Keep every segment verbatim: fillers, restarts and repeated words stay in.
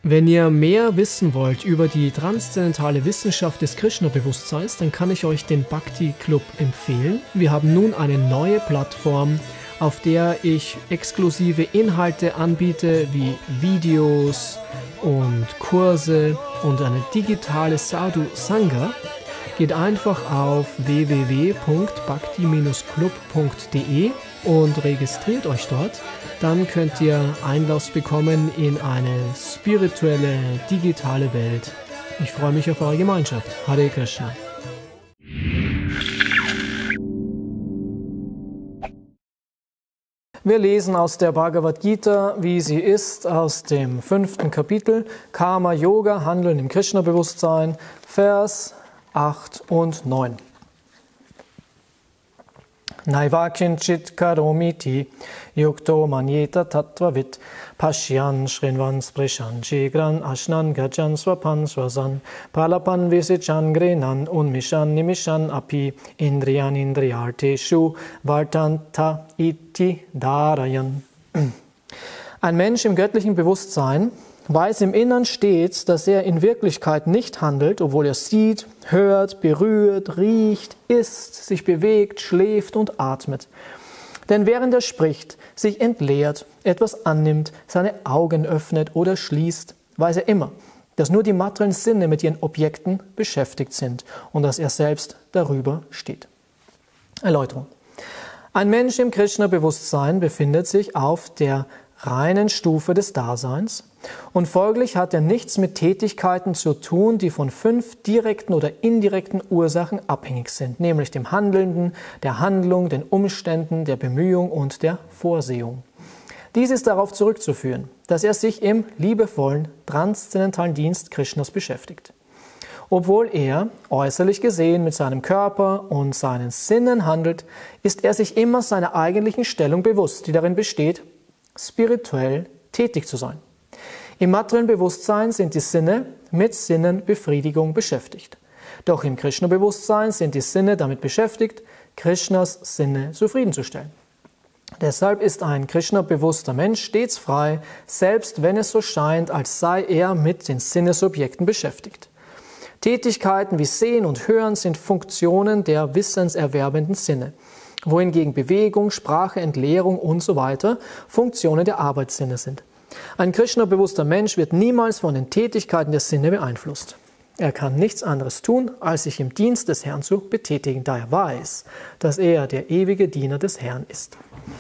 Wenn ihr mehr wissen wollt über die transzendentale Wissenschaft des Krishna-Bewusstseins, dann kann ich euch den Bhakti Club empfehlen. Wir haben nun eine neue Plattform, auf der ich exklusive Inhalte anbiete, wie Videos und Kurse und eine digitale Sadhu Sangha. Geht einfach auf w w w punkt bhakti dash club punkt de und registriert euch dort. Dann könnt ihr Einlass bekommen in eine spirituelle, digitale Welt. Ich freue mich auf eure Gemeinschaft. Hare Krishna. Wir lesen aus der Bhagavad Gita, wie sie ist, aus dem fünften Kapitel, Karma Yoga, Handeln im Krishna-Bewusstsein, Vers acht und neun. Naiva kinchit karomiti yukto manyeta tattvavid pashyan shrinvan sprishan shigran ashnan gajan swapan swasan palapan visichan grenan unmishan nimishan api indriyan indriyarteshu vartanta iti darayan. Ein Mensch im göttlichen Bewusstsein weiß im Innern stets, dass er in Wirklichkeit nicht handelt, obwohl er sieht, hört, berührt, riecht, isst, sich bewegt, schläft und atmet. Denn während er spricht, sich entleert, etwas annimmt, seine Augen öffnet oder schließt, weiß er immer, dass nur die materiellen Sinne mit ihren Objekten beschäftigt sind und dass er selbst darüber steht. Erläuterung. Ein Mensch im Krishna-Bewusstsein befindet sich auf der reinen Stufe des Daseins und folglich hat er nichts mit Tätigkeiten zu tun, die von fünf direkten oder indirekten Ursachen abhängig sind, nämlich dem Handelnden, der Handlung, den Umständen, der Bemühung und der Vorsehung. Dies ist darauf zurückzuführen, dass er sich im liebevollen, transzendentalen Dienst Krishnas beschäftigt. Obwohl er, äußerlich gesehen, mit seinem Körper und seinen Sinnen handelt, ist er sich immer seiner eigentlichen Stellung bewusst, die darin besteht, spirituell tätig zu sein. Im materiellen Bewusstsein sind die Sinne mit Sinnenbefriedigung beschäftigt. Doch im Krishna-Bewusstsein sind die Sinne damit beschäftigt, Krishnas Sinne zufriedenzustellen. Deshalb ist ein Krishna-bewusster Mensch stets frei, selbst wenn es so scheint, als sei er mit den Sinnesobjekten beschäftigt. Tätigkeiten wie Sehen und Hören sind Funktionen der wissenserwerbenden Sinne, wohingegen Bewegung, Sprache, Entleerung und so weiter Funktionen der Arbeitssinne sind. Ein Krishna-bewusster Mensch wird niemals von den Tätigkeiten der Sinne beeinflusst. Er kann nichts anderes tun, als sich im Dienst des Herrn zu betätigen, da er weiß, dass er der ewige Diener des Herrn ist.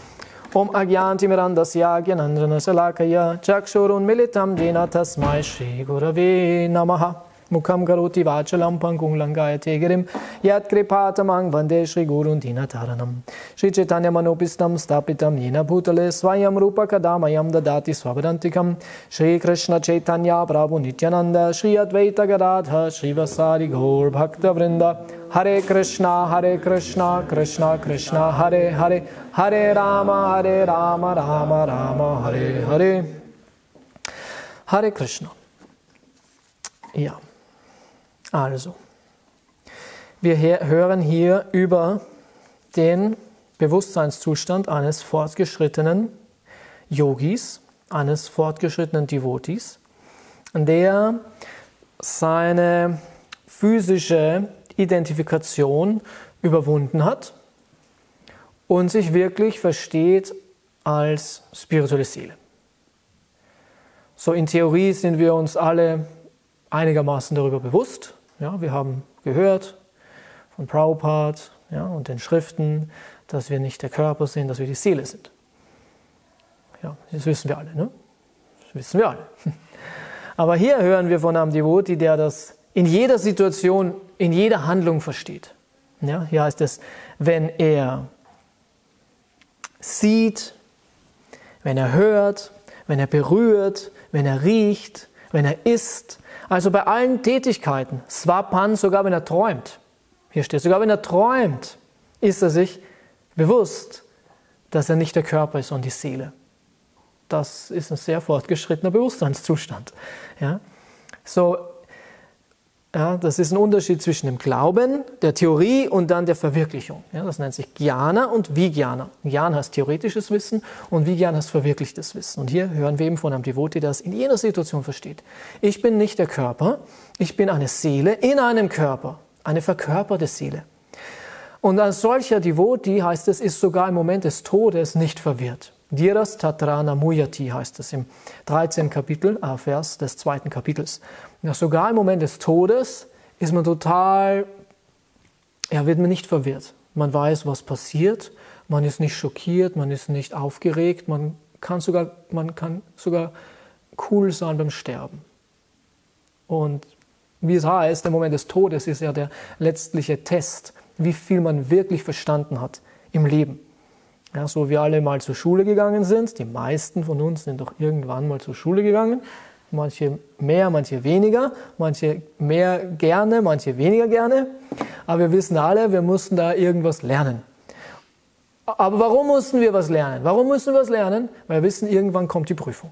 Om Agyantimirandasya Gyananjana Salakaya Chakshurun Militam Jena Tasmai Shri Gurave Namaha Mukham Karoti Vachalam Pankung Langayate Girim Yat Kripatamang Vande Shri Gurun Dinataranam Shri Chaitanya Manopistam Stapitam Yena Bhutale Swayam Rupa Kadamayam Dadati Swabadantikam Shri Krishna Chaitanya Prabhu Nityananda Shri Advaita Gadadha Shri Vasari Gaur Bhakta Vrinda Hare Krishna Hare Krishna Krishna Krishna Hare Hare Hare Rama Hare Rama Rama Rama Hare Hare Hare Krishna. Ja. Also, wir hören hier über den Bewusstseinszustand eines fortgeschrittenen Yogis, eines fortgeschrittenen Devotees, der seine physische Identifikation überwunden hat und sich wirklich versteht als spirituelle Seele. So in Theorie sind wir uns alle einigermaßen darüber bewusst. Ja, wir haben gehört von Prabhupada, ja, und den Schriften, dass wir nicht der Körper sind, dass wir die Seele sind. Ja, das wissen wir alle, ne? Das wissen wir alle. Aber hier hören wir von einem Devotee, der das in jeder Situation, in jeder Handlung versteht. Ja, hier heißt es, wenn er sieht, wenn er hört, wenn er berührt, wenn er riecht, wenn er isst, also bei allen Tätigkeiten, Swapan, sogar wenn er träumt, hier steht, sogar wenn er träumt, ist er sich bewusst, dass er nicht der Körper ist und die Seele. Das ist ein sehr fortgeschrittener Bewusstseinszustand. Ja? So, Ja, das ist ein Unterschied zwischen dem Glauben, der Theorie und dann der Verwirklichung. Ja, das nennt sich Jnana und Vijnana. Jnana heißt theoretisches Wissen und Vijnana heißt verwirklichtes Wissen. Und hier hören wir eben von einem Devotee, der es in jeder Situation versteht. Ich bin nicht der Körper, ich bin eine Seele in einem Körper, eine verkörperte Seele. Und als solcher Devotee heißt es, ist sogar im Moment des Todes nicht verwirrt. Dhiras tatrana muyati heißt es im dreizehnten Kapitel, äh, Vers des zweiten Kapitels. Ja, sogar im Moment des Todes ist man total, ja, wird man nicht verwirrt. Man weiß, was passiert, man ist nicht schockiert, man ist nicht aufgeregt, man kann sogar, man kann sogar cool sein beim Sterben. Und wie es heißt, der Moment des Todes ist ja der letztliche Test, wie viel man wirklich verstanden hat im Leben. Ja, so wie alle mal zur Schule gegangen sind, die meisten von uns sind doch irgendwann mal zur Schule gegangen, manche mehr, manche weniger, manche mehr gerne, manche weniger gerne, aber wir wissen alle, wir mussten da irgendwas lernen. Aber warum mussten wir was lernen? Warum müssen wir was lernen? Weil wir wissen, irgendwann kommt die Prüfung.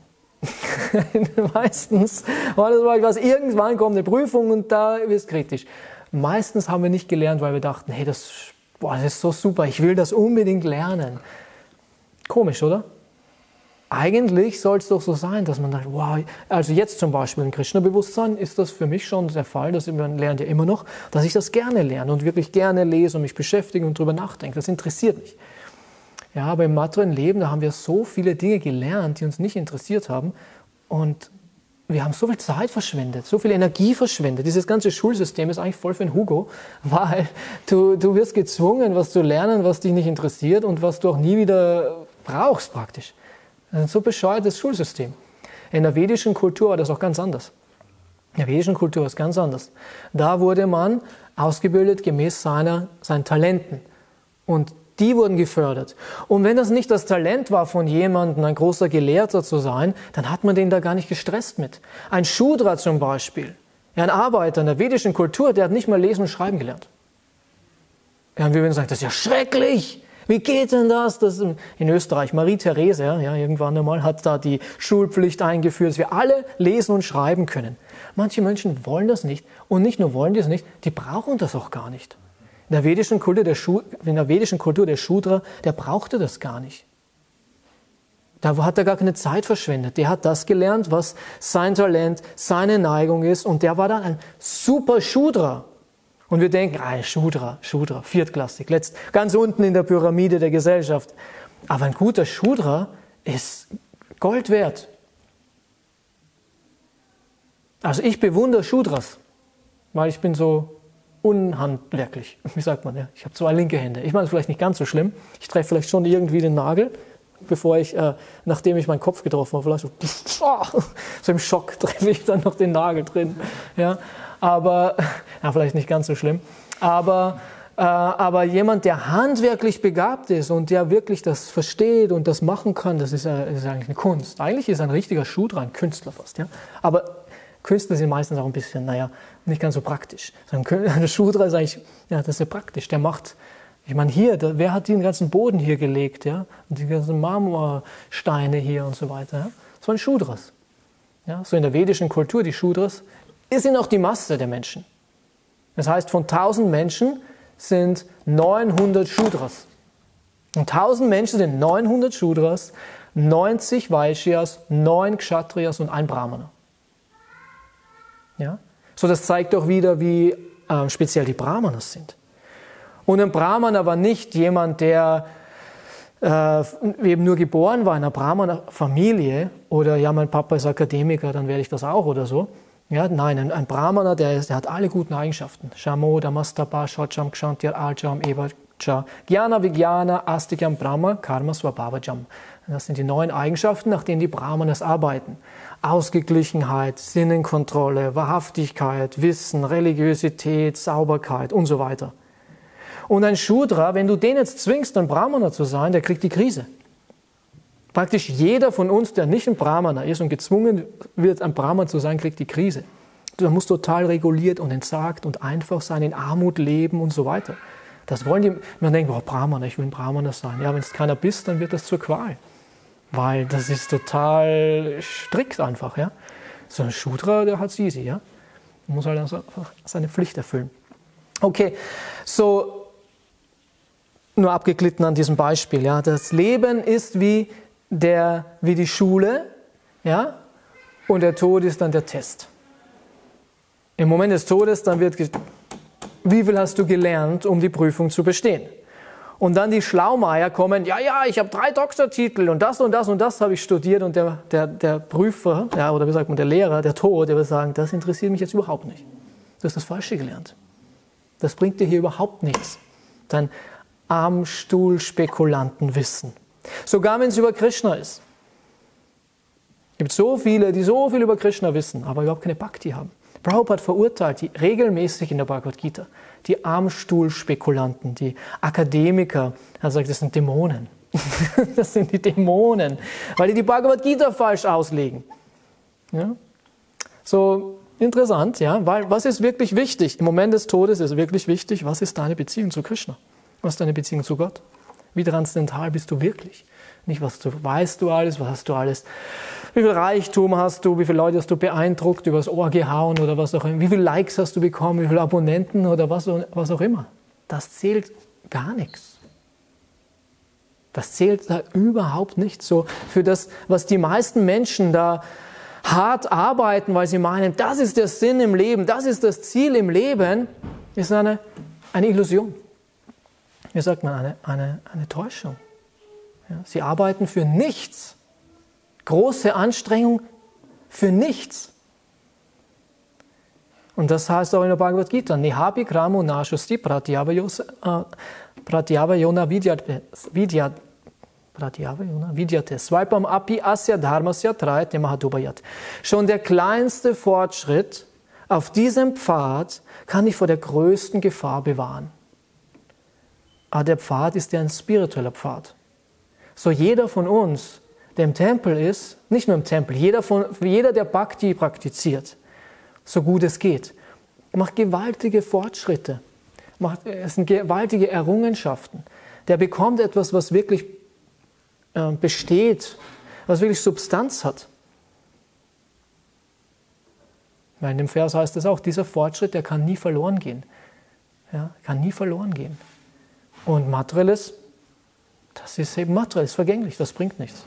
Meistens war das was, irgendwann kommt eine Prüfung und da wird es kritisch. Meistens haben wir nicht gelernt, weil wir dachten, hey, das Boah, das ist so super, ich will das unbedingt lernen. Komisch, oder? Eigentlich soll es doch so sein, dass man sagt, wow, also jetzt zum Beispiel im Krishna-Bewusstsein ist das für mich schon der Fall, dass man lernt ja immer noch, dass ich das gerne lerne und wirklich gerne lese und mich beschäftige und darüber nachdenke. Das interessiert mich. Ja, aber im materiellen Leben, da haben wir so viele Dinge gelernt, die uns nicht interessiert haben und wir haben so viel Zeit verschwendet, so viel Energie verschwendet. Dieses ganze Schulsystem ist eigentlich voll für den Hugo, weil du, du wirst gezwungen, was zu lernen, was dich nicht interessiert und was du auch nie wieder brauchst praktisch. Das ist ein so bescheuertes Schulsystem. In der vedischen Kultur war das auch ganz anders. In der vedischen Kultur ist ganz anders. Da wurde man ausgebildet gemäß seiner, seinen Talenten und die wurden gefördert. Und wenn das nicht das Talent war von jemandem, ein großer Gelehrter zu sein, dann hat man den da gar nicht gestresst mit. Ein Shudra zum Beispiel, ein Arbeiter in der vedischen Kultur, der hat nicht mal lesen und schreiben gelernt. Ja, und wir würden sagen, das ist ja schrecklich. Wie geht denn das? das in Österreich, Marie-Therese, ja, irgendwann einmal, hat da die Schulpflicht eingeführt, dass wir alle lesen und schreiben können. Manche Menschen wollen das nicht. Und nicht nur wollen die es nicht, die brauchen das auch gar nicht. In der vedischen Kultur der, Shu, in der vedischen Kultur der Shudra, der brauchte das gar nicht. Da hat er gar keine Zeit verschwendet. Der hat das gelernt, was sein Talent, seine Neigung ist. Und der war dann ein super Shudra. Und wir denken, ah, Shudra, Shudra, viertklassig, letzt, ganz unten in der Pyramide der Gesellschaft. Aber ein guter Shudra ist Gold wert. Also ich bewundere Shudras, weil ich bin so unhandwerklich, wie sagt man, ja. Ich habe zwei linke Hände. Ich meine, es ist vielleicht nicht ganz so schlimm. Ich treffe vielleicht schon irgendwie den Nagel, bevor ich, äh, nachdem ich meinen Kopf getroffen habe, vielleicht so, so im Schock treffe ich dann noch den Nagel drin. Ja. Aber, ja, vielleicht nicht ganz so schlimm. Aber, äh, aber jemand, der handwerklich begabt ist und der wirklich das versteht und das machen kann, das ist, äh, ist eigentlich eine Kunst. Eigentlich ist ein richtiger Shudra ein Künstler fast. Ja. Aber Künstler sind meistens auch ein bisschen, naja, nicht ganz so praktisch. Ein Shudra ist eigentlich, ja, das ist ja praktisch. Der macht, ich meine, hier, der, wer hat den ganzen Boden hier gelegt, ja? Und die ganzen Marmorsteine hier und so weiter, ja? Das waren Shudras. Ja? So in der vedischen Kultur, die Shudras, ist sind auch die Masse der Menschen. Das heißt, von tausend Menschen sind neunhundert Shudras. Und tausend Menschen sind neunhundert Shudras, neunzig Vaishyas, neun Kshatriyas und ein Brahmana. Ja? So, das zeigt doch wieder, wie äh, speziell die Brahmanas sind. Und ein Brahmana war nicht jemand, der äh, eben nur geboren war in einer Brahmana-Familie oder ja, mein Papa ist Akademiker, dann werde ich das auch oder so. Ja, nein, ein, ein Brahmana, der, ist, der hat alle guten Eigenschaften. Shamo, Damastapa, Shocham, Kshantir, Arjam, Evacha, Jnana, Vijnana, Astikyam, Brahma, Karma, Swabhavajam. Das sind die neun Eigenschaften, nach denen die Brahmanas arbeiten. Ausgeglichenheit, Sinnenkontrolle, Wahrhaftigkeit, Wissen, Religiosität, Sauberkeit und so weiter. Und ein Shudra, wenn du den jetzt zwingst, ein Brahmana zu sein, der kriegt die Krise. Praktisch jeder von uns, der nicht ein Brahmana ist und gezwungen wird, ein Brahmana zu sein, kriegt die Krise. Du musst total reguliert und entsagt und einfach sein, in Armut leben und so weiter. Das wollen die, man denkt, oh, Brahmana, ich will ein Brahmana sein. Ja, wenn es keiner bist, dann wird das zur Qual. Weil das ist total strikt einfach, ja. So ein Shudra, der hat's easy, ja. Man muss halt also seine Pflicht erfüllen. Okay, so nur abgeglitten an diesem Beispiel. Ja, das Leben ist wie, der, wie die Schule, ja, und der Tod ist dann der Test. Im Moment des Todes, dann wird, wie viel hast du gelernt, um die Prüfung zu bestehen? Und dann die Schlaumeier kommen, ja, ja, ich habe drei Doktortitel und das und das und das habe ich studiert und der, der, der Prüfer, ja, oder wie sagt man, der Lehrer, der Tod, der wird sagen, das interessiert mich jetzt überhaupt nicht. Du hast das Falsche gelernt. Das bringt dir hier überhaupt nichts. Dein Armstuhl-Spekulantenwissen. Sogar wenn es über Krishna ist. Es gibt so viele, die so viel über Krishna wissen, aber überhaupt keine Bhakti haben. Prabhupada verurteilt die regelmäßig in der Bhagavad Gita, die Armstuhlspekulanten, die Akademiker. Er sagt, das sind Dämonen. Das sind die Dämonen, weil die die Bhagavad Gita falsch auslegen. Ja? So interessant, ja, weil was ist wirklich wichtig? Im Moment des Todes ist wirklich wichtig, was ist deine Beziehung zu Krishna? Was ist deine Beziehung zu Gott? Wie transzendental bist du wirklich? Nicht, was du weißt du alles, was hast du alles, wie viel Reichtum hast du, wie viele Leute hast du beeindruckt, übers Ohr gehauen oder was auch immer, wie viele Likes hast du bekommen, wie viele Abonnenten oder was, was auch immer. Das zählt gar nichts. Das zählt da überhaupt nicht. So für das, was die meisten Menschen da hart arbeiten, weil sie meinen, das ist der Sinn im Leben, das ist das Ziel im Leben, ist eine, eine Illusion. Wie sagt man, eine, eine, eine Täuschung. Ja, sie arbeiten für nichts. Große Anstrengung für nichts. Und das heißt auch in der Bhagavad Gita, Nihapi kramo nashusti pratyavayona vidyate Swalpam api asya dharmasya trayate mahadubhayat. Schon der kleinste Fortschritt auf diesem Pfad kann dich vor der größten Gefahr bewahren. Aber der Pfad ist ja ein spiritueller Pfad. So jeder von uns, der im Tempel ist, nicht nur im Tempel, jeder, von, jeder der Bhakti praktiziert, so gut es geht, macht gewaltige Fortschritte, macht, es sind gewaltige Errungenschaften. Der bekommt etwas, was wirklich äh, besteht, was wirklich Substanz hat. Weil in dem Vers heißt es auch, dieser Fortschritt, der kann nie verloren gehen. Ja, kann nie verloren gehen. Und Materielles, das ist eben materiell, ist vergänglich, das bringt nichts.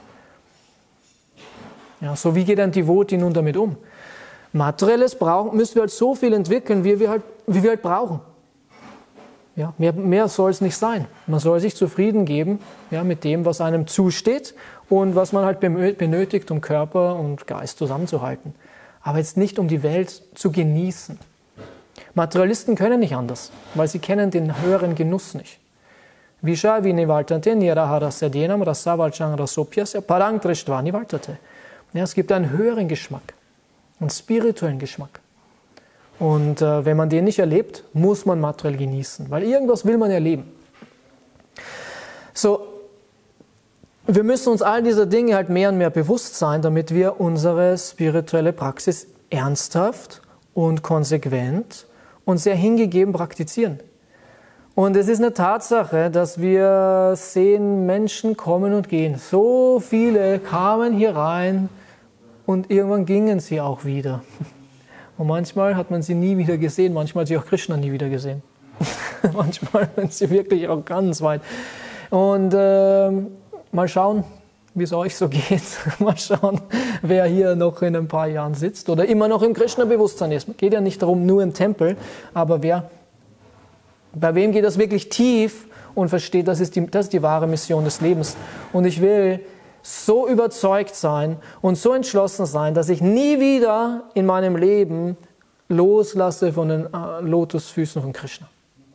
Ja, so wie geht ein Devotee nun damit um? Materielles brauchen, müssen wir halt so viel entwickeln, wie wir halt, wie wir halt brauchen. Ja, mehr mehr soll es nicht sein. Man soll sich zufrieden geben, ja, mit dem, was einem zusteht und was man halt benötigt, um Körper und Geist zusammenzuhalten. Aber jetzt nicht, um die Welt zu genießen. Materialisten können nicht anders, weil sie kennen den höheren Genuss nicht. Visha vinivaltate nirahara denam rasavalchang rasopyasya parang trishtva nivaltate. Ja, es gibt einen höheren Geschmack, einen spirituellen Geschmack. Und äh, wenn man den nicht erlebt, muss man materiell genießen, weil irgendwas will man erleben. So, wir müssen uns all dieser Dinge halt mehr und mehr bewusst sein, damit wir unsere spirituelle Praxis ernsthaft und konsequent und sehr hingegeben praktizieren. Und es ist eine Tatsache, dass wir sehen, Menschen kommen und gehen. So viele kamen hier rein und irgendwann gingen sie auch wieder. Und manchmal hat man sie nie wieder gesehen, manchmal hat sie auch Krishna nie wieder gesehen. Manchmal sind sie wirklich auch ganz weit. Und äh, mal schauen, wie es euch so geht. Mal schauen, wer hier noch in ein paar Jahren sitzt oder immer noch im Krishna-Bewusstsein ist. Es geht ja nicht darum, nur im Tempel, aber wer, bei wem geht das wirklich tief und versteht, das ist, die, das ist die wahre Mission des Lebens. Und ich will so überzeugt sein und so entschlossen sein, dass ich nie wieder in meinem Leben loslasse von den äh, Lotusfüßen von Krishna.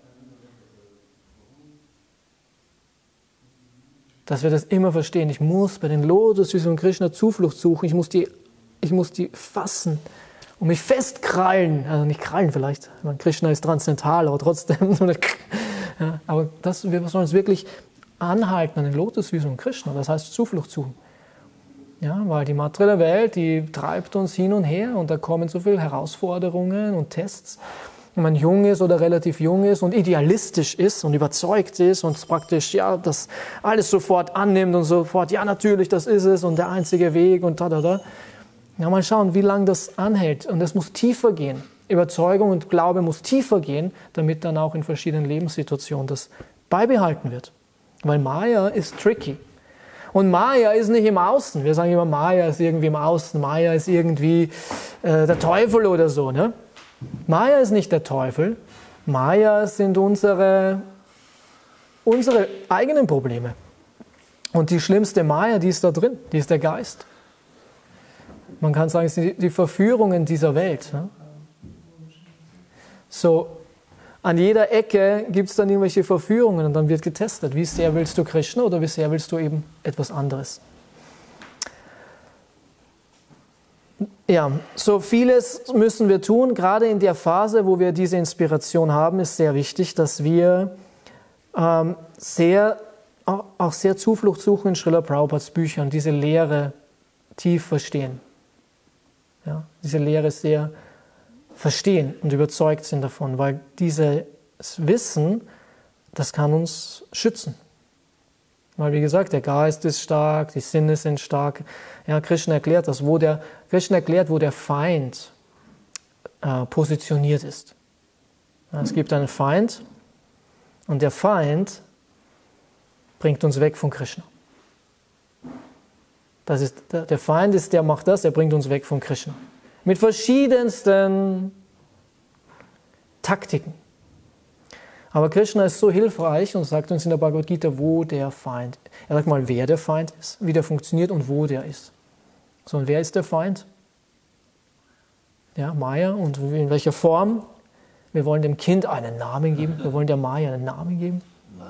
Dass wir das immer verstehen. Ich muss bei den Lotusfüßen von Krishna Zuflucht suchen. Ich muss die, ich muss die fassen und mich festkrallen. Also nicht krallen vielleicht. Meine, Krishna ist transzendental, aber trotzdem. Ja, aber das, wir sollen uns wirklich anhalten an den Lotusfüßen von Krishna. Das heißt Zuflucht suchen. Ja, weil die materielle Welt, die treibt uns hin und her und da kommen so viele Herausforderungen und Tests. Wenn man jung ist oder relativ jung ist und idealistisch ist und überzeugt ist und praktisch ja das alles sofort annimmt und sofort, ja natürlich, das ist es und der einzige Weg und da, da, da. Ja, mal schauen, wie lange das anhält. Und das muss tiefer gehen. Überzeugung und Glaube muss tiefer gehen, damit dann auch in verschiedenen Lebenssituationen das beibehalten wird. Weil Maya ist tricky. Und Maya ist nicht im Außen. Wir sagen immer, Maya ist irgendwie im Außen, Maya ist irgendwie äh, der Teufel oder so. Ne? Maya ist nicht der Teufel. Maya sind unsere, unsere eigenen Probleme. Und die schlimmste Maya, die ist da drin, die ist der Geist. Man kann sagen, es sind die Verführungen dieser Welt. Ne? So, an jeder Ecke gibt es dann irgendwelche Verführungen und dann wird getestet, wie sehr willst du Krishna oder wie sehr willst du eben etwas anderes. Ja, so vieles müssen wir tun, gerade in der Phase, wo wir diese Inspiration haben, ist sehr wichtig, dass wir ähm, sehr, auch sehr Zuflucht suchen in Srila Prabhupads Büchern, diese Lehre tief verstehen. Ja, diese Lehre sehr verstehen und überzeugt sind davon, weil dieses Wissen, das kann uns schützen. Weil wie gesagt, der Geist ist stark, die Sinne sind stark. Ja, Krishna erklärt das, wo der, Krishna erklärt, wo der Feind äh, positioniert ist. Ja, es gibt einen Feind und der Feind bringt uns weg von Krishna. Das ist, der Feind ist, der macht das, der bringt uns weg von Krishna. Mit verschiedensten Taktiken. Aber Krishna ist so hilfreich und sagt uns in der Bhagavad Gita, wo der Feind, er sagt mal, wer der Feind ist, wie der funktioniert und wo der ist. So, und wer ist der Feind? Ja, Maya, und in welcher Form? Wir wollen dem Kind einen Namen geben, wir wollen der Maya einen Namen geben.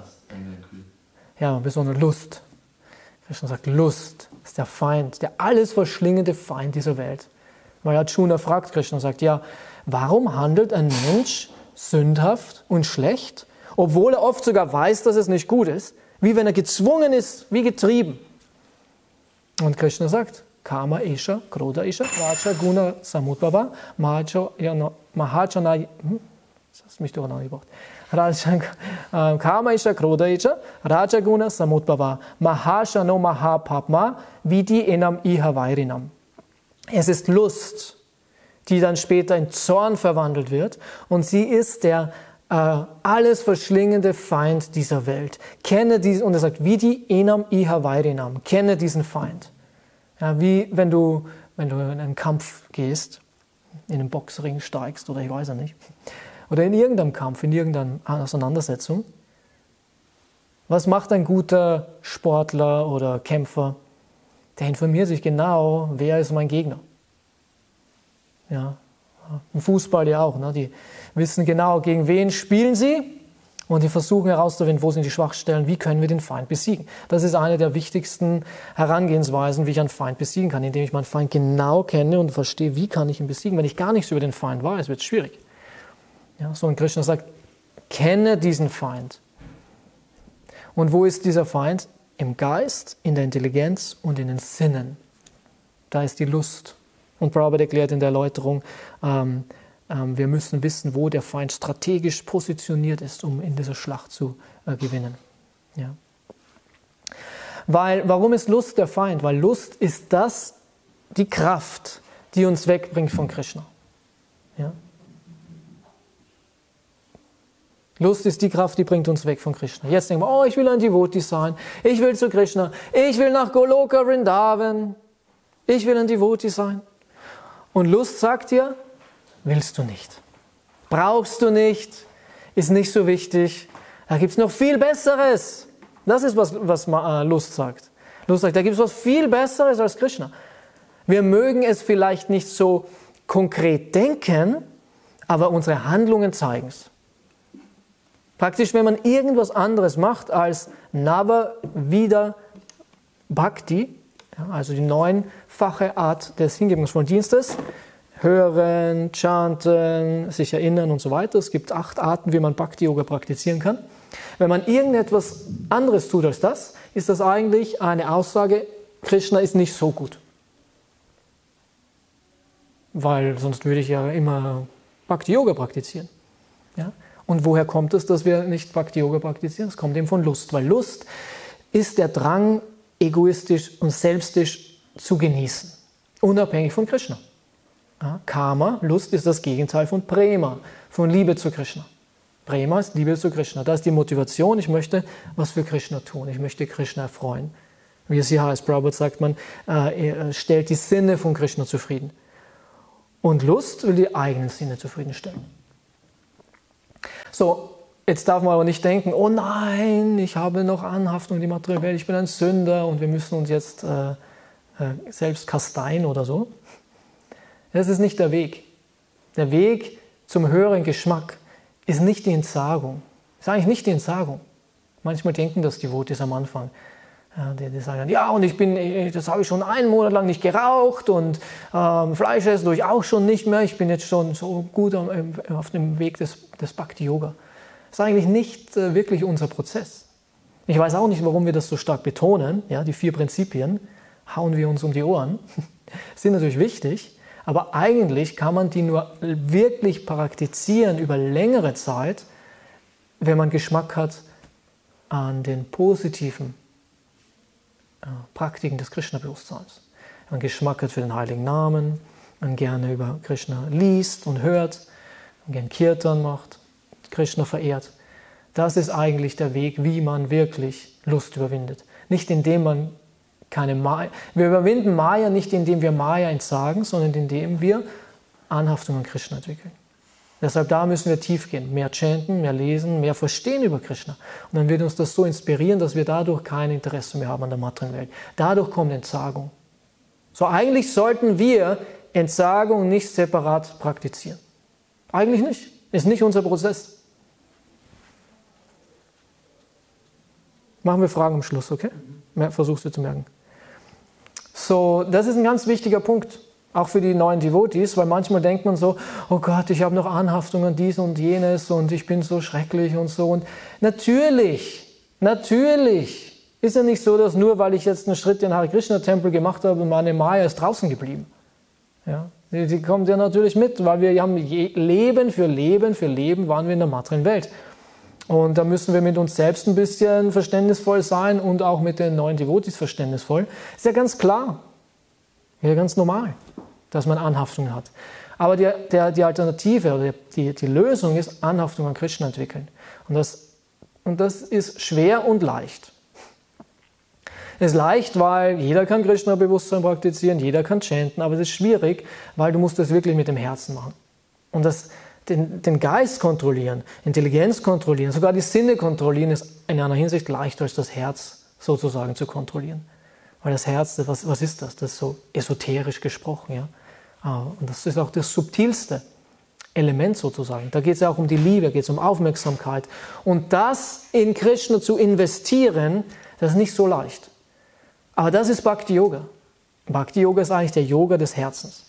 Ja, besonders Lust. Krishna sagt, Lust ist der Feind, der alles verschlingende Feind dieser Welt. Weil Arjuna fragt Krishna und sagt, ja, warum handelt ein Mensch sündhaft und schlecht, obwohl er oft sogar weiß, dass es nicht gut ist, wie wenn er gezwungen ist, wie getrieben. Und Krishna sagt, Kama Isha, Krodha Isha, Raja Guna Samudbhava, Mahachana, hm, das hast mich durcheinander gebracht. Kama Isha, Krodha Isha, Raja Guna Samudbhava, Mahashano Mahapapma, Vidi Enam Iha Vairinam. Es ist Lust, die dann später in Zorn verwandelt wird und sie ist der äh, alles verschlingende Feind dieser Welt. Kenne diesen, und er sagt, wie die Enam Iha Vairinam, kenne diesen Feind. Ja, wie wenn du, wenn du in einen Kampf gehst, in einen Boxring steigst oder ich weiß ja nicht, oder in irgendeinem Kampf, in irgendeiner Auseinandersetzung. Was macht ein guter Sportler oder Kämpfer? Der informiert sich genau, wer ist mein Gegner. Ja, im Fußball ja auch. Ne? Die wissen genau, gegen wen spielen sie und die versuchen herauszufinden, wo sind die Schwachstellen, wie können wir den Feind besiegen. Das ist eine der wichtigsten Herangehensweisen, wie ich einen Feind besiegen kann, indem ich meinen Feind genau kenne und verstehe, wie kann ich ihn besiegen. Wenn ich gar nichts über den Feind weiß, wird es schwierig. Ja, so, und Krishna sagt, kenne diesen Feind. Und wo ist dieser Feind? Im Geist, in der Intelligenz und in den Sinnen. Da ist die Lust. Und Prabhupada erklärt in der Erläuterung, ähm, ähm, wir müssen wissen, wo der Feind strategisch positioniert ist, um in dieser Schlacht zu äh, gewinnen. Ja. Weil, warum ist Lust der Feind? Weil Lust ist das, die Kraft, die uns wegbringt von Krishna. Ja. Lust ist die Kraft, die bringt uns weg von Krishna. Jetzt denken wir, oh, ich will ein Devotee sein, ich will zu Krishna, ich will nach Goloka Vrindavan, ich will ein Devotee sein. Und Lust sagt dir, willst du nicht, brauchst du nicht, ist nicht so wichtig, da gibt es noch viel Besseres. Das ist, was, was Lust sagt. Lust sagt, da gibt es was viel Besseres als Krishna. Wir mögen es vielleicht nicht so konkret denken, aber unsere Handlungen zeigen es. Praktisch, wenn man irgendwas anderes macht als Nava Vida Bhakti, ja, also die neunfache Art des hingebungsvollen Dienstes, hören, chanten, sich erinnern und so weiter. Es gibt acht Arten, wie man Bhakti-Yoga praktizieren kann. Wenn man irgendetwas anderes tut als das, ist das eigentlich eine Aussage, Krishna ist nicht so gut. Weil sonst würde ich ja immer Bhakti-Yoga praktizieren. Ja? Und woher kommt es, dass wir nicht Bhakti-Yoga praktizieren? Es kommt eben von Lust, weil Lust ist der Drang, egoistisch und selbstisch zu genießen, unabhängig von Krishna. Ja, Kama, Lust, ist das Gegenteil von Prema, von Liebe zu Krishna. Prema ist Liebe zu Krishna. Das ist die Motivation, ich möchte was für Krishna tun, ich möchte Krishna erfreuen. Wie es hier heißt, Prabhupada sagt, man äh, stellt die Sinne von Krishna zufrieden. Und Lust will die eigenen Sinne zufriedenstellen. So, jetzt darf man aber nicht denken, oh nein, ich habe noch Anhaftung in die materielle Welt, ich bin ein Sünder und wir müssen uns jetzt äh, äh, selbst kasteien oder so. Das ist nicht der Weg. Der Weg zum höheren Geschmack ist nicht die Entsagung. Ist eigentlich nicht die Entsagung. Manchmal denken das die Devotees am Anfang. Ja, die, die sagen, ja, und ich bin, das habe ich schon einen Monat lang nicht geraucht und ähm, Fleisch essen tue ich auch schon nicht mehr. Ich bin jetzt schon so gut auf dem Weg des, des Bhakti-Yoga. Das ist eigentlich nicht äh, wirklich unser Prozess. Ich weiß auch nicht, warum wir das so stark betonen. Ja, die vier Prinzipien hauen wir uns um die Ohren. Sind natürlich wichtig. Aber eigentlich kann man die nur wirklich praktizieren über längere Zeit, wenn man Geschmack hat an den positiven äh, Praktiken des Krishna-Bewusstseins. Wenn man Geschmack hat für den heiligen Namen, man gerne über Krishna liest und hört, man gerne Kirtan macht, Krishna verehrt. Das ist eigentlich der Weg, wie man wirklich Lust überwindet. Nicht indem man keine Maya. Wir überwinden Maya nicht, indem wir Maya entsagen, sondern indem wir Anhaftung an Krishna entwickeln. Deshalb da müssen wir tief gehen, mehr chanten, mehr lesen, mehr verstehen über Krishna. Und dann wird uns das so inspirieren, dass wir dadurch kein Interesse mehr haben an der materiellen Welt. Dadurch kommt Entsagung. So, eigentlich sollten wir Entsagung nicht separat praktizieren. Eigentlich nicht. Ist nicht unser Prozess. Machen wir Fragen am Schluss, okay? Versuchst du zu merken. So, das ist ein ganz wichtiger Punkt, auch für die neuen Devotees, weil manchmal denkt man so, oh Gott, ich habe noch Anhaftung an dies und jenes und ich bin so schrecklich und so. Und natürlich, natürlich ist ja nicht so, dass nur weil ich jetzt einen Schritt in den Hare Krishna Tempel gemacht habe, meine Maya ist draußen geblieben. Ja, die, die kommt ja natürlich mit, weil wir haben Leben für Leben für Leben waren wir in der materiellen Welt. Und da müssen wir mit uns selbst ein bisschen verständnisvoll sein und auch mit den neuen Devotees verständnisvoll. Ist ja ganz klar, ja ganz normal, dass man Anhaftungen hat. Aber die, der, die Alternative oder die, die Lösung ist Anhaftung an Krishna entwickeln. Und das, und das ist schwer und leicht. Es ist leicht, weil jeder kann Krishna-Bewusstsein praktizieren, jeder kann chanten, aber es ist schwierig, weil du musst das wirklich mit dem Herzen machen. Und das Den, den Geist kontrollieren, Intelligenz kontrollieren, sogar die Sinne kontrollieren, ist in einer Hinsicht leichter als das Herz sozusagen zu kontrollieren. Weil das Herz, was, was ist das? Das ist so esoterisch gesprochen. Ja? Und das ist auch das subtilste Element sozusagen. Da geht es ja auch um die Liebe, geht es um Aufmerksamkeit. Und das in Krishna zu investieren, das ist nicht so leicht. Aber das ist Bhakti Yoga. Bhakti Yoga ist eigentlich der Yoga des Herzens.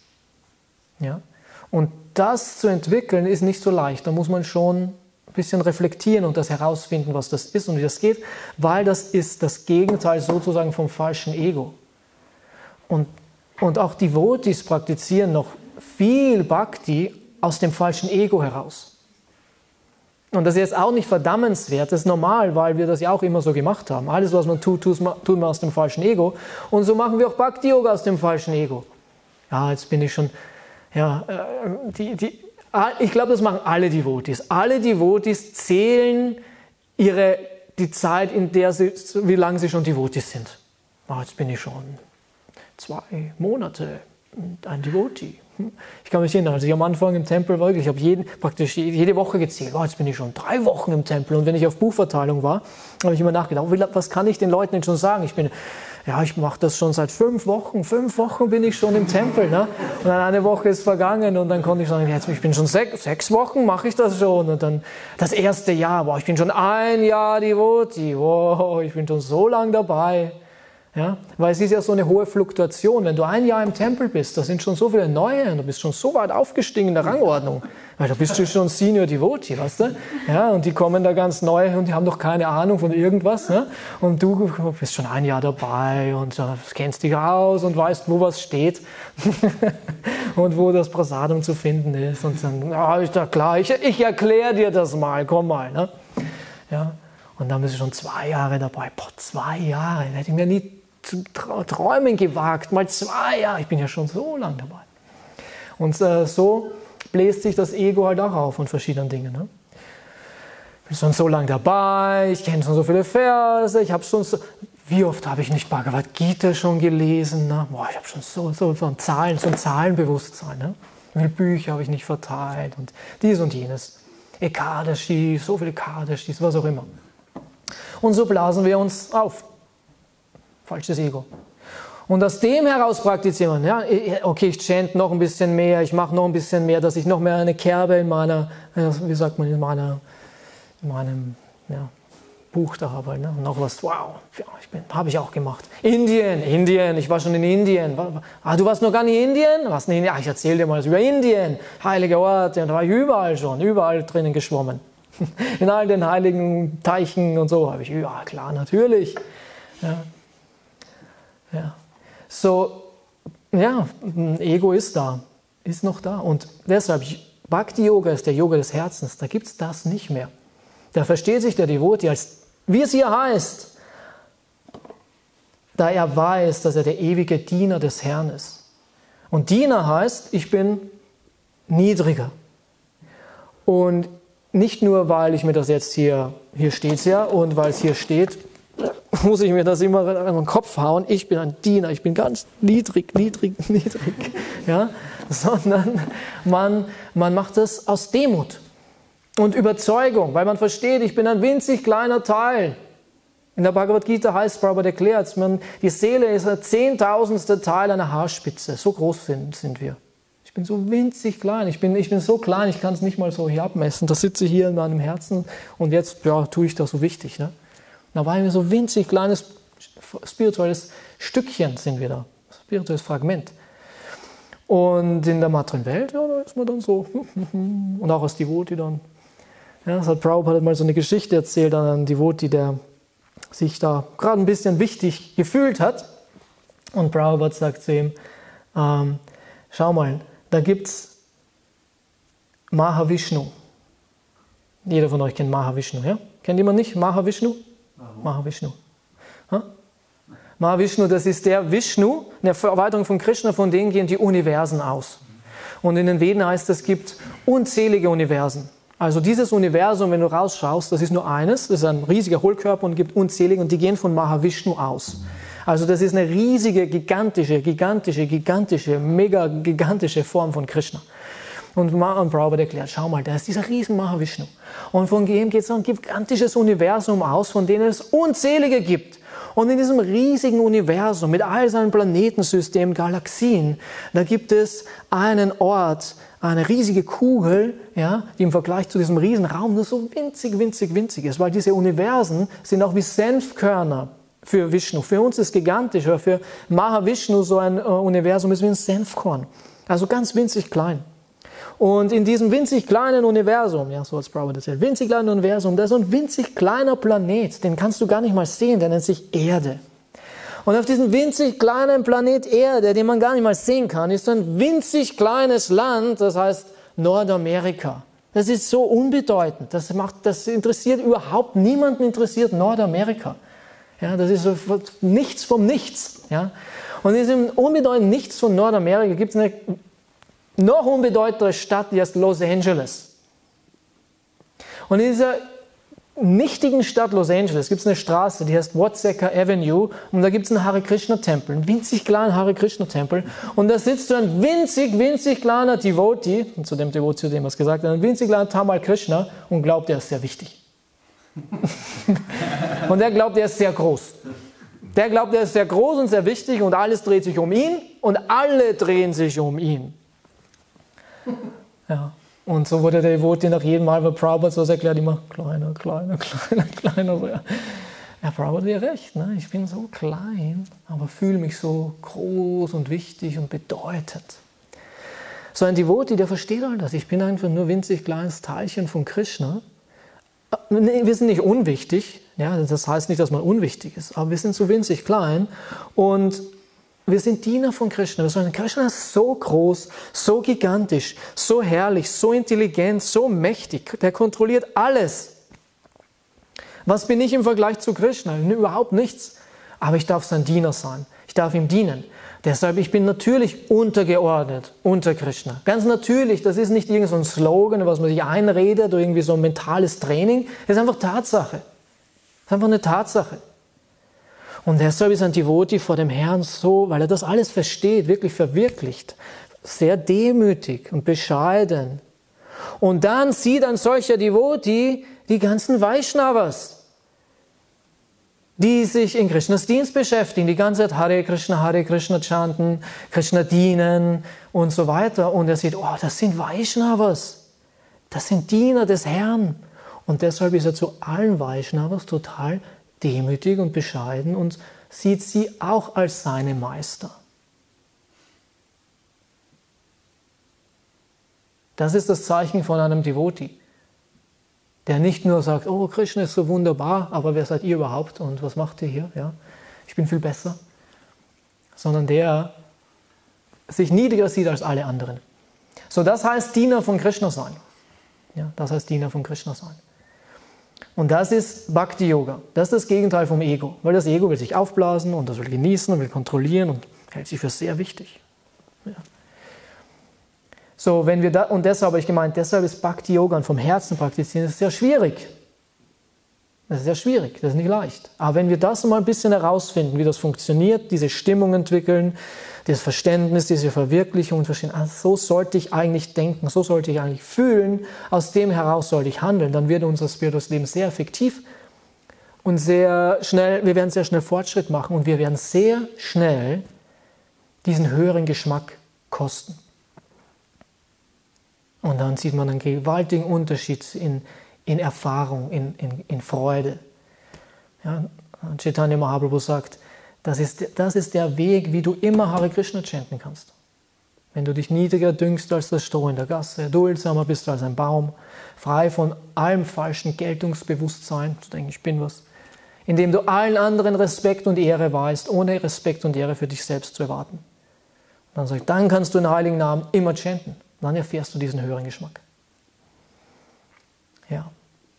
Ja? Und das zu entwickeln ist nicht so leicht. Da muss man schon ein bisschen reflektieren und das herausfinden, was das ist und wie das geht, weil das ist das Gegenteil sozusagen vom falschen Ego. Und, und auch Devotees praktizieren noch viel Bhakti aus dem falschen Ego heraus. Und das ist jetzt auch nicht verdammenswert, das ist normal, weil wir das ja auch immer so gemacht haben. Alles, was man tut, tut man aus dem falschen Ego. Und so machen wir auch Bhakti-Yoga aus dem falschen Ego. Ja, jetzt bin ich schon... Ja, die, die, ich glaube, das machen alle Devotees. Alle Devotees zählen ihre, die Zeit, in der sie, wie lange sie schon Devotees sind. Oh, jetzt bin ich schon zwei Monate ein Devotee. Ich kann mich erinnern, als ich am Anfang im Tempel war, ich habe jeden, praktisch jede Woche gezählt. Oh, jetzt bin ich schon drei Wochen im Tempel. Und wenn ich auf Buchverteilung war, habe ich immer nachgedacht, was kann ich den Leuten denn schon sagen? Ich bin, ja, ich mache das schon seit fünf Wochen. Fünf Wochen bin ich schon im Tempel. Ne? Und dann eine Woche ist vergangen und dann konnte ich sagen, jetzt, ich bin schon sechs, sechs Wochen, mache ich das schon. Und dann das erste Jahr, boah, ich bin schon ein Jahr Devotee. Wow, ich bin schon so lange dabei. Ja, weil es ist ja so eine hohe Fluktuation. Wenn du ein Jahr im Tempel bist, da sind schon so viele Neue und du bist schon so weit aufgestiegen in der Rangordnung. Weil da bist du schon Senior Devotee, weißt du? Ja, und die kommen da ganz neu und die haben noch keine Ahnung von irgendwas. Ne? Und du bist schon ein Jahr dabei und uh, kennst dich aus und weißt, wo was steht und wo das Prasadam zu finden ist. Und dann, ja, ist da klar, ich, ich erkläre dir das mal, komm mal. Ne? Ja, und dann bist du schon zwei Jahre dabei. Boah, zwei Jahre, da hätte ich mir nie zu träumen gewagt, mal zwei Jahre, ich bin ja schon so lange dabei. Und äh, so bläst sich das Ego halt auch auf von verschiedenen Dingen. Ne? Ich bin schon so lange dabei, ich kenne schon so viele Verse, ich habe schon so, wie oft habe ich nicht Bhagavad Gita schon gelesen? Ne? Boah, ich habe schon so, so von Zahlen, so ein Zahlenbewusstsein. Ne? Wie viele Bücher habe ich nicht verteilt und dies und jenes. Ekadashi, so viele Ekadashis, was auch immer. Und so blasen wir uns auf. Falsches Ego. Und aus dem heraus praktizieren, ja, okay, ich chant noch ein bisschen mehr, ich mache noch ein bisschen mehr, dass ich noch mehr eine Kerbe in meiner, wie sagt man, in meiner, in meinem ja, Buch da habe. Ne? Und noch was, wow, ja, ich bin, habe ich auch gemacht. Indien, Indien, ich war schon in Indien. Ah, du warst noch gar nicht in Indien? Was, in Indien? Ah, ich erzähle dir mal über Indien, heilige Orte, und da war ich überall schon, überall drinnen geschwommen. In all den heiligen Teichen und so habe ich, ja klar, natürlich. Ja. Ja. So, ja, Ego ist da, ist noch da. Und deshalb, Bhakti-Yoga ist der Yoga des Herzens, da gibt es das nicht mehr. Da versteht sich der Devotee als, wie es hier heißt, da er weiß, dass er der ewige Diener des Herrn ist. Und Diener heißt, ich bin niedriger. Und nicht nur, weil ich mir das jetzt hier, hier steht es ja, und weil es hier steht, muss ich mir das immer an den Kopf hauen, ich bin ein Diener, ich bin ganz niedrig, niedrig, niedrig, ja? Sondern man, man macht das aus Demut und Überzeugung, weil man versteht, ich bin ein winzig kleiner Teil. In der Bhagavad Gita heißt, Prabhupada erklärt, man, die Seele ist ein zehntausendster Teil einer Haarspitze, so groß sind, sind wir. Ich bin so winzig klein, ich bin, ich bin so klein, ich kann es nicht mal so hier abmessen, da sitze ich hier in meinem Herzen und jetzt ja, tue ich das so wichtig, ne? Da waren wir so winzig kleines spirituelles Stückchen sind wir da, spirituelles Fragment. Und in der materiellen Welt, ja, da ist man dann so, und auch als Devotee dann. Ja, das hat Prabhupada mal so eine Geschichte erzählt an einen Devotee, der sich da gerade ein bisschen wichtig gefühlt hat. Und Prabhupada sagt zu ihm, ähm, schau mal, da gibt es Mahavishnu. Jeder von euch kennt Mahavishnu, ja? Kennt jemand nicht Mahavishnu? Mahavishnu. Ha? Mahavishnu, das ist der Vishnu, eine Erweiterung von Krishna, von denen gehen die Universen aus. Und in den Veden heißt es, es gibt unzählige Universen. Also dieses Universum, wenn du rausschaust, das ist nur eines, das ist ein riesiger Hohlkörper und gibt unzählige und die gehen von Mahavishnu aus. Also das ist eine riesige, gigantische, gigantische, gigantische, mega gigantische Form von Krishna. Und Prabhupada erklärt, schau mal, da ist dieser riesen Mahavishnu. Und von dem geht so ein gigantisches Universum aus, von denen es unzählige gibt. Und in diesem riesigen Universum mit all seinen Planetensystemen, Galaxien, da gibt es einen Ort, eine riesige Kugel, ja, die im Vergleich zu diesem riesen Raum nur so winzig, winzig, winzig ist. Weil diese Universen sind auch wie Senfkörner für Vishnu. Für uns ist gigantisch, aber für Mahavishnu so ein äh, Universum ist wie ein Senfkorn. Also ganz winzig klein. Und in diesem winzig kleinen Universum, ja, so als Prabhupada erzählt, winzig kleinen Universum, da ist so ein winzig kleiner Planet, den kannst du gar nicht mal sehen, der nennt sich Erde. Und auf diesem winzig kleinen Planet Erde, den man gar nicht mal sehen kann, ist so ein winzig kleines Land, das heißt Nordamerika. Das ist so unbedeutend, das macht, das interessiert überhaupt niemanden, interessiert Nordamerika. Ja, das ist so nichts vom Nichts. Ja. Und in diesem unbedeutenden Nichts von Nordamerika gibt es eine noch unbedeutendere Stadt, die heißt Los Angeles. Und in dieser nichtigen Stadt Los Angeles gibt es eine Straße, die heißt Watseka Avenue und da gibt es einen Hare Krishna Tempel, einen winzig kleinen Hare Krishna Tempel und da sitzt so ein winzig, winzig kleiner Devotee, und zu dem Devotee, zu dem was gesagt hat, ein winzig kleiner Tamal Krishna und glaubt, er ist sehr wichtig. Und er glaubt, er ist sehr groß. Der glaubt, er ist sehr groß und sehr wichtig und alles dreht sich um ihn und alle drehen sich um ihn. Ja. Und so wurde der Devotee nach jedem Mal, weil Prabhupada so erklärt, immer kleiner, kleiner, kleiner, kleiner. So, ja, ja Prabhupada hat ja recht, ne? Ich bin so klein, aber fühle mich so groß und wichtig und bedeutend. So ein Devotee, der versteht all das. Ich bin einfach nur winzig kleines Teilchen von Krishna. Wir sind nicht unwichtig, ja, das heißt nicht, dass man unwichtig ist, aber wir sind so winzig klein und wir sind Diener von Krishna. Wir sagen, Krishna ist so groß, so gigantisch, so herrlich, so intelligent, so mächtig. Der kontrolliert alles. Was bin ich im Vergleich zu Krishna? Überhaupt nichts. Aber ich darf sein Diener sein. Ich darf ihm dienen. Deshalb, ich bin natürlich untergeordnet unter Krishna. Ganz natürlich, das ist nicht irgendein so ein Slogan, was man sich einredet oder irgendwie so ein mentales Training. Das ist einfach Tatsache. Das ist einfach eine Tatsache. Und deshalb ist ein Devotee vor dem Herrn so, weil er das alles versteht, wirklich verwirklicht, sehr demütig und bescheiden. Und dann sieht ein solcher Devotee die ganzen Vaishnavas, die sich in Krishnas Dienst beschäftigen, die ganze Zeit Hare Krishna, Hare Krishna chanten, Krishna dienen und so weiter. Und er sieht, oh, das sind Vaishnavas, das sind Diener des Herrn. Und deshalb ist er zu allen Vaishnavas total demütig und bescheiden und sieht sie auch als seine Meister. Das ist das Zeichen von einem Devotee, der nicht nur sagt, oh, Krishna ist so wunderbar, aber wer seid ihr überhaupt und was macht ihr hier? Ja, ich bin viel besser. Sondern der sich niedriger sieht als alle anderen. So, das heißt Diener von Krishna sein. Ja, das heißt Diener von Krishna sein. Und das ist Bhakti-Yoga. Das ist das Gegenteil vom Ego. Weil das Ego will sich aufblasen und das will genießen und will kontrollieren und hält sich für sehr wichtig. Ja. So, wenn wir da, und deshalb habe ich gemeint, deshalb ist Bhakti-Yoga vom Herzen praktizieren, das ist sehr schwierig. Das ist sehr schwierig, das ist nicht leicht. Aber wenn wir das mal ein bisschen herausfinden, wie das funktioniert, diese Stimmung entwickeln, dieses Verständnis, diese Verwirklichung und verstehen, ah, so sollte ich eigentlich denken, so sollte ich eigentlich fühlen, aus dem heraus sollte ich handeln, dann wird unser spirituelles Leben sehr effektiv und sehr schnell, wir werden sehr schnell Fortschritt machen und wir werden sehr schnell diesen höheren Geschmack kosten. Und dann sieht man einen gewaltigen Unterschied in, in Erfahrung, in, in, in Freude. Ja, Chaitanya Mahaprabhu sagt, das ist, das ist der Weg, wie du immer Hare Krishna chanten kannst. Wenn du dich niedriger dünkst als das Stroh in der Gasse, duldsamer bist als ein Baum, frei von allem falschen Geltungsbewusstsein, zu denken, ich bin was, indem du allen anderen Respekt und Ehre weißt, ohne Respekt und Ehre für dich selbst zu erwarten. Und dann sagt, dann kannst du den heiligen Namen immer chanten. Dann erfährst du diesen höheren Geschmack. Ja.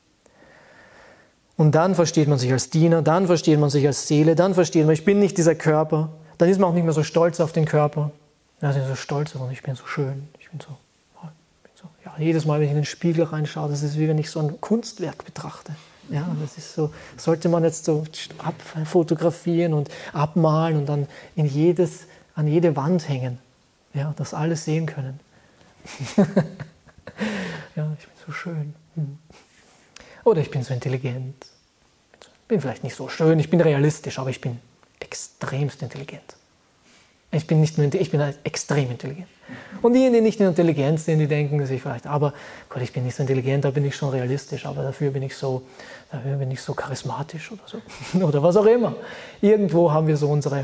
Und dann versteht man sich als Diener, dann versteht man sich als Seele, dann versteht man, ich bin nicht dieser Körper. Dann ist man auch nicht mehr so stolz auf den Körper. Ja, ich bin so stolz, aber ich bin so schön. Ich bin so, ich bin so, ja, jedes Mal, wenn ich in den Spiegel reinschaue, das ist wie wenn ich so ein Kunstwerk betrachte. Ja, das ist so, sollte man jetzt so abfotografieren und abmalen und dann in jedes, an jede Wand hängen. Ja, das alles sehen können. Ja, ich bin so schön. Oder ich bin so intelligent. Ich bin vielleicht nicht so schön, ich bin realistisch, aber ich bin extremst intelligent. Ich bin, nicht nur, ich bin halt extrem intelligent. Und diejenigen, die nicht nur intelligent sind, die denken sich vielleicht, aber Gott, ich bin nicht so intelligent, da bin ich schon realistisch, aber dafür bin ich so, dafür bin ich so charismatisch oder so. Oder was auch immer. Irgendwo haben wir so unsere...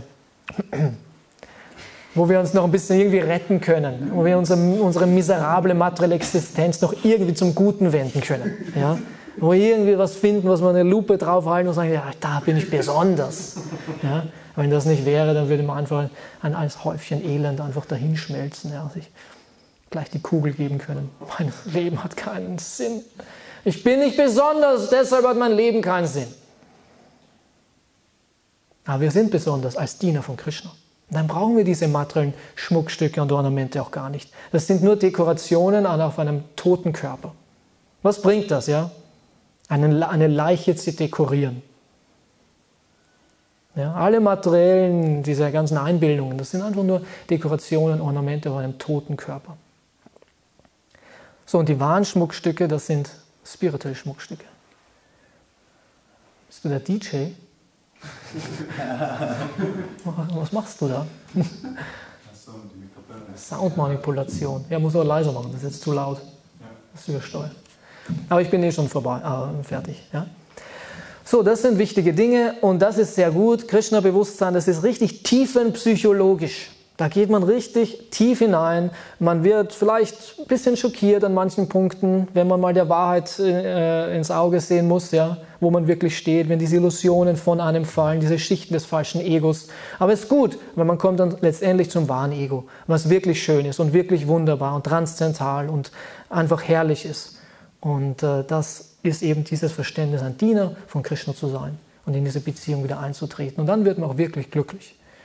wo wir uns noch ein bisschen irgendwie retten können, wo wir unsere, unsere miserable materielle Existenz noch irgendwie zum Guten wenden können. Ja? Wo wir irgendwie was finden, was wir eine Lupe draufhalten und sagen, ja, da bin ich besonders. Ja? Wenn das nicht wäre, dann würde man einfach ein, ein Häufchen Elend einfach dahinschmelzen, ja? Sich gleich die Kugel geben können. Mein Leben hat keinen Sinn. Ich bin nicht besonders, deshalb hat mein Leben keinen Sinn. Aber wir sind besonders als Diener von Krishna. Dann brauchen wir diese materiellen Schmuckstücke und Ornamente auch gar nicht. Das sind nur Dekorationen auf einem toten Körper. Was bringt das, ja? Eine, eine Leiche zu dekorieren. Ja, alle materiellen, diese ganzen Einbildungen, das sind einfach nur Dekorationen, Ornamente auf einem toten Körper. So, und die wahren Schmuckstücke, das sind spirituelle Schmuckstücke. Bist du der D J? Was machst du da? Soundmanipulation. Ja, muss aber leiser machen, das ist jetzt zu laut. Das ist übersteuert. Aber ich bin eh schon vorbei, äh, fertig. Ja? So, das sind wichtige Dinge und das ist sehr gut. Krishna-Bewusstsein, das ist richtig tiefenpsychologisch. Da geht man richtig tief hinein. Man wird vielleicht ein bisschen schockiert an manchen Punkten, wenn man mal der Wahrheit äh, ins Auge sehen muss, ja, wo man wirklich steht, wenn diese Illusionen von einem fallen, diese Schichten des falschen Egos. Aber es ist gut, weil man kommt dann letztendlich zum wahren Ego, was wirklich schön ist und wirklich wunderbar und transzendental und einfach herrlich ist. Und äh, das ist eben dieses Verständnis, ein Diener von Krishna zu sein und in diese Beziehung wieder einzutreten. Und dann wird man auch wirklich glücklich.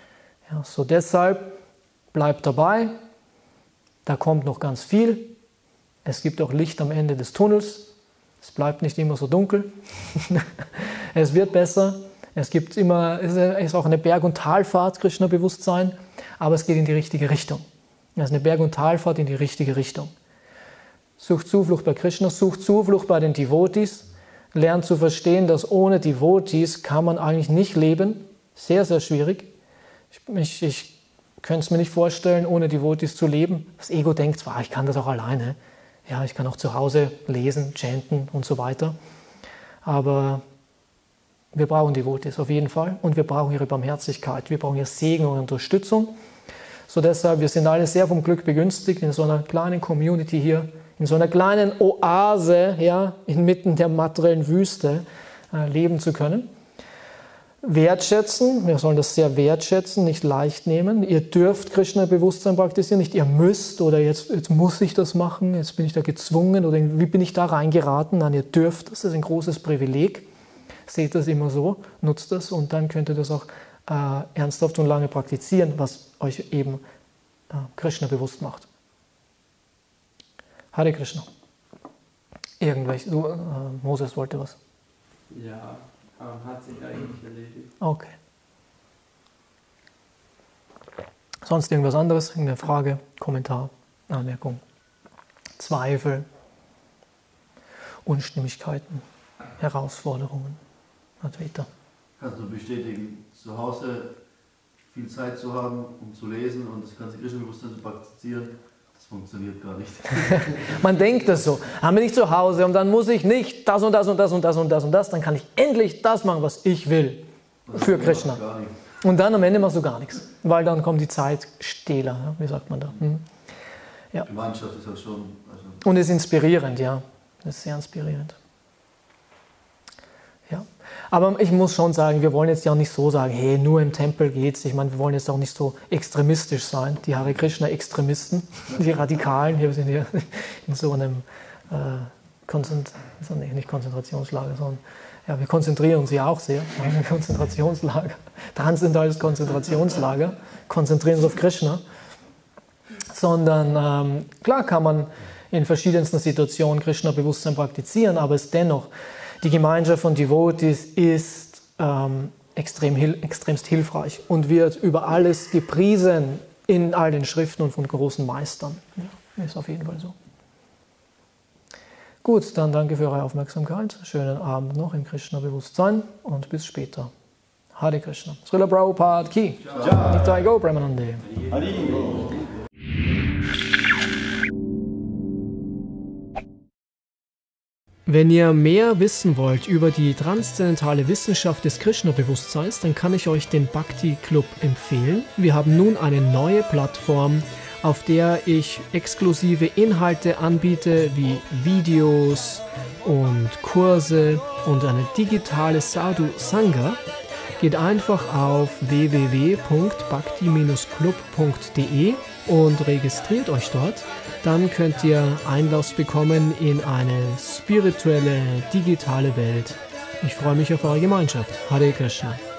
Ja, so deshalb bleibt dabei, da kommt noch ganz viel. Es gibt auch Licht am Ende des Tunnels. Es bleibt nicht immer so dunkel. Es wird besser. Es gibt immer, es ist auch eine Berg- und Talfahrt, Krishna-Bewusstsein, aber es geht in die richtige Richtung. Es ist eine Berg- und Talfahrt in die richtige Richtung. Sucht Zuflucht bei Krishna, sucht Zuflucht bei den Devotees, lernt zu verstehen, dass ohne Devotees kann man eigentlich nicht leben. Sehr, sehr schwierig. Ich, ich, ich könnte es mir nicht vorstellen, ohne Devotees zu leben. Das Ego denkt zwar, ich kann das auch alleine. Ja, ich kann auch zu Hause lesen, chanten und so weiter. Aber wir brauchen Devotees auf jeden Fall und wir brauchen ihre Barmherzigkeit, wir brauchen ihr Segen und Unterstützung. So deshalb, wir sind alle sehr vom Glück begünstigt, in so einer kleinen Community hier, in so einer kleinen Oase, ja, inmitten der materiellen Wüste äh, leben zu können. Wertschätzen, wir sollen das sehr wertschätzen, nicht leicht nehmen. Ihr dürft Krishna-Bewusstsein praktizieren, nicht ihr müsst oder jetzt, jetzt muss ich das machen, jetzt bin ich da gezwungen oder wie bin ich da reingeraten. Nein, ihr dürft, das ist ein großes Privileg. Seht das immer so, nutzt das und dann könnt ihr das auch äh, ernsthaft und lange praktizieren, was euch eben äh, Krishna bewusst macht. Hare Krishna. Irgendwelche, du, äh, Moses wollte was. Ja. Hat sich eigentlich erledigt. Okay. Sonst irgendwas anderes? Irgendeine Frage, Kommentar, Anmerkung, Zweifel, Unstimmigkeiten, Herausforderungen? Advaita. Kannst du bestätigen, zu Hause viel Zeit zu haben, um zu lesen und das ganze Krishna-Bewusstsein zu praktizieren? Das funktioniert gar nicht. Man denkt das so, haben wir nicht zu Hause und dann muss ich nicht das und das und das und das und das und das, dann kann ich endlich das machen, was ich will für Krishna. Und dann am Ende machst du gar nichts, weil dann kommt die Zeitstehler, ja, wie sagt man da. Hm. Ja. Gemeinschaft ist halt schon... Also und ist inspirierend, ja, das ist sehr inspirierend. Ja. Aber ich muss schon sagen, wir wollen jetzt ja auch nicht so sagen, hey, nur im Tempel geht's. Ich meine, wir wollen jetzt auch nicht so extremistisch sein, die Hare Krishna-Extremisten, die Radikalen. Wir sind hier in so einem äh, Konzent nicht Konzentrationslager, sondern ja, wir konzentrieren uns ja auch sehr. Ein Konzentrationslager, transzendentales Konzentrationslager, konzentrieren uns auf Krishna. Sondern ähm, klar kann man in verschiedensten Situationen Krishna-Bewusstsein praktizieren, aber es dennoch die Gemeinschaft von Devotees ist ähm, extrem, extremst hilfreich und wird über alles gepriesen in all den Schriften und von großen Meistern. Ja, ist auf jeden Fall so. Gut, dann danke für eure Aufmerksamkeit. Schönen Abend noch im Krishna-Bewusstsein und bis später. Hare Krishna. Srila Prabhupada ki. Nitai Gaur Premanande. Wenn ihr mehr wissen wollt über die transzendentale Wissenschaft des Krishna-Bewusstseins, dann kann ich euch den Bhakti Club empfehlen. Wir haben nun eine neue Plattform, auf der ich exklusive Inhalte anbiete, wie Videos und Kurse und eine digitale Sadhu Sangha. Geht einfach auf w w w punkt bhakti dash club punkt de und registriert euch dort. Dann könnt ihr Einlass bekommen in eine spirituelle, digitale Welt. Ich freue mich auf eure Gemeinschaft. Hare Krishna.